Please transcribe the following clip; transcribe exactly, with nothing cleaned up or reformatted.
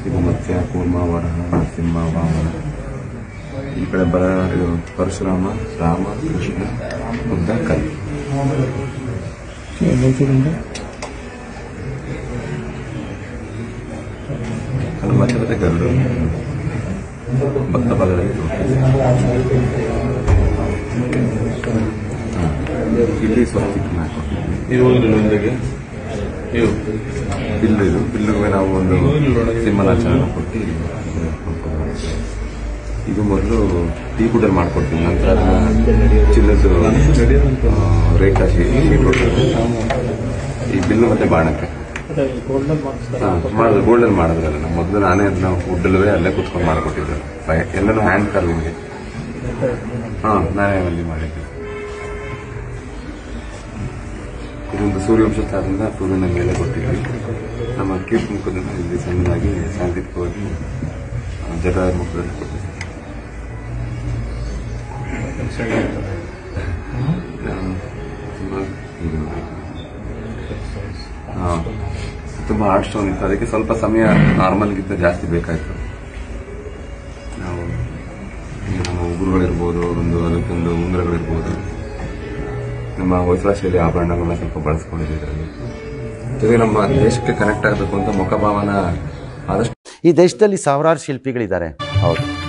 ಇದು ಮತ್ಸ್ಯ ಕೂರ್ಮ ವರಹ ನರಸಿಂಹ ವಾಮನ. ಈ ಕಡೆ ಬರ ಇದು ಪರಶುರಾಮ ರಾಮ ಕೃಷ್ಣ ಬುದ್ಧ ಕಲಿ. ಅದು ಮತ್ತೆ ಮತ್ತೆ ಗರುಡು ಭಕ್ತ ಭಾಗದಲ್ಲಿ ಇಲ್ಲಿ ಸ್ವಸ್ತಿಕ್ ಬಿಲ್ಲು ಇದು ಬಿಲ್ಲಿಗೆ ನಾವು ಒಂದು ಸಿಂಹನಾಚರಣೆ ಕೊಟ್ಟು ಇದು ಮೊದಲು ಟೀ ಕುಡಲ್ಲಿ ಮಾಡ್ಕೊಡ್ತೀವಿ. ನಂತರ ಚಿನ್ನದ್ದು ರೇಖಾ ಈ ಬಿಲ್ಲು ಮತ್ತೆ ಬಾಣಕ್ಕೆ ಮಾಡಿದ್ರು ಗೋಲ್ಡನ್ ಮಾಡಿದ್ರಲ್ಲ. ನಾವು ಮೊದಲು ನಾನೇ ಅದನ್ನ ವುಡ್ಡಲ್ವೇ ಅಲ್ಲೇ ಕುತ್ಕೊಂಡು ಮಾಡಿಕೊಟ್ಟಿದ್ದೆ. ಎಲ್ಲನೂ ಹ್ಯಾಂಡ್ ಕಾರ್ವಿಂಗ್ಗೆ. ಹಾಂ ನಾನೇ ಅಲ್ಲಿ ಮಾಡಿದ್ದೆ. ಇದೊಂದು ಸೂರ್ಯವಂಶದಿಂದ ಸೂರ್ಯನ ಮೇಲೆ ಕೊಟ್ಟಿದ್ವಿ. ನಮ್ಮ ಕೀರ್ತಿ ಮುಖದಿಂದ ಇಲ್ಲಿ ಸಣ್ಣದಾಗಿ ಸಾಂಕೇತಿಕವಾಗಿ ಜಗ ಮುಖದಲ್ಲಿ ಕೊಟ್ಟಿದ್ವಿ. ಹಾಂ ತುಂಬ ಹಾರ್ಡ್ ಸ್ಟೋನ್ ಇತ್ತು. ಅದಕ್ಕೆ ಸ್ವಲ್ಪ ಸಮಯ ನಾರ್ಮಲ್ಗಿಂತ ಜಾಸ್ತಿ ಬೇಕಾಯಿತು. ನಾವು ನಮ್ಮ ಉಗುರುಗಳಿರ್ಬೋದು, ಒಂದು ಅದಕ್ಕೊಂದು ಉಂಗುರಗಳಿರ್ಬೋದು, ನಮ್ಮ ಹೊಯ್ಸಳ ಶೈಲಿ ಆಭರಣಗಳನ್ನ ಸ್ವಲ್ಪ ಬಳಸ್ಕೊಂಡಿದ್ದೀವಿ ಇದರಲ್ಲಿ. ಜೊತೆಗೆ ನಮ್ಮ ದೇಶಕ್ಕೆ ಕನೆಕ್ಟ್ ಆಗಬೇಕು ಅಂತ ಮುಖಭಾವನ ಆದಷ್ಟು. ಈ ದೇಶದಲ್ಲಿ ಸಾವಿರಾರು ಶಿಲ್ಪಿಗಳಿದ್ದಾರೆ. ಹೌದು.